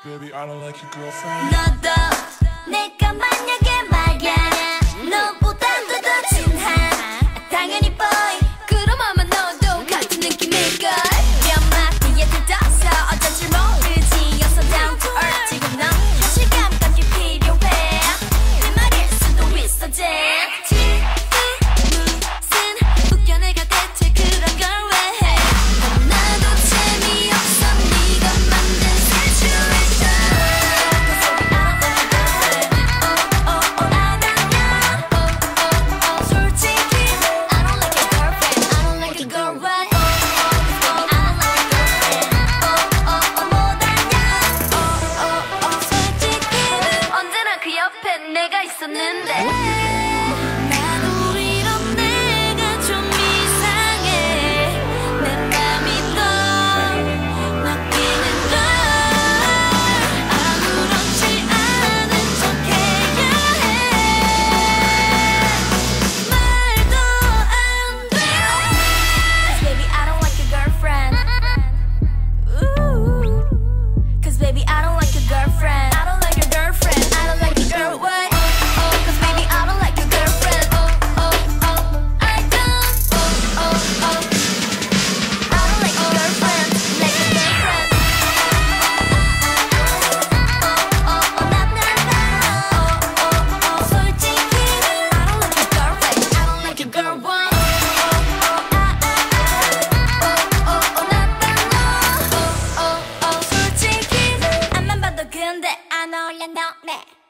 Baby, I don't like your girlfriend. 너도 내가 만약에 말야 너보다도 더 진한 당연히 boy 그럼 아마 너도 같은 느낌일걸 몇 마디에 들떠서 어쩐지 모르지 You're so down to earth 지금 넌 현실감까지 필요해 내 말일 수도 있어 제 무슨 웃겨내가 대체 그런 걸 왜 해 나도 재미없어 네가 만든 situation 내가 있었는데 나도 이런 내가 좀 이상해 내 맘이 더 바뀌는 걸 아무렇지 않은 척 해야 해 말도 안 돼 Cause baby I don't like your girlfriend Ooh. Cause baby I don't like your girlfriend I don't like your girlfriend I don't like your girl what Cause baby I don't like your girlfriend I don't I don't like your girlfriend like your girlfriend 솔직히 I don't like your girlfriend I don't like your girl one 솔직히 앞만 봐도 근데 안 어울려 너네